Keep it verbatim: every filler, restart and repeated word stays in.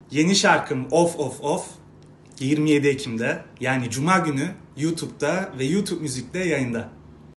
Yeni şarkım Of Of Of yirmi yedi Ekim'de yani Cuma günü YouTube'da ve YouTube Müzik'te yayında.